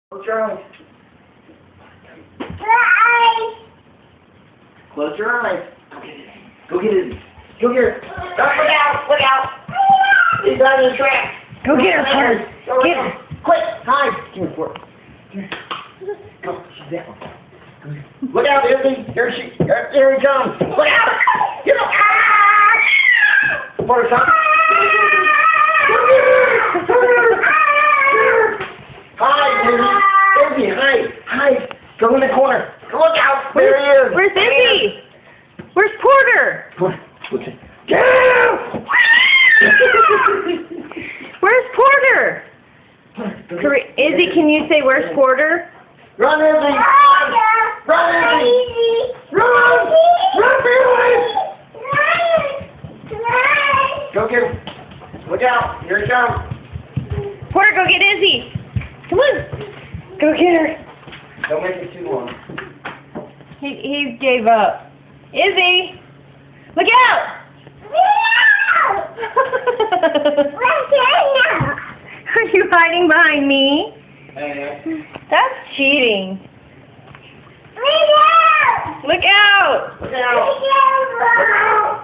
Close your eyes. Close your eyes. Go get it. Go get it. Look out! Look out! He's on his track. Go get her, Porter. Get her. Quick! Hide! Give me Porter. Come on, she's that one. Look out, Izzy! Here he comes! Look out! Get him! Ah! Porter, come. Hide, Izzy! Izzy, hide! Hide! Go in the corner! Look out! There he is! Where's Izzy? Where's Porter? Porter, okay. Get him! Where's Porter? Izzy, can you say where's Porter? Run, Izzy! Run, Izzy! Run! Run for your life! Go get him! Look out! Here he comes! Porter, go get Izzy! Come on! Go get her! Don't make it too long. He gave up. Izzy! Look out! Are you hiding behind me? Hey, That's cheating. Look out! look out!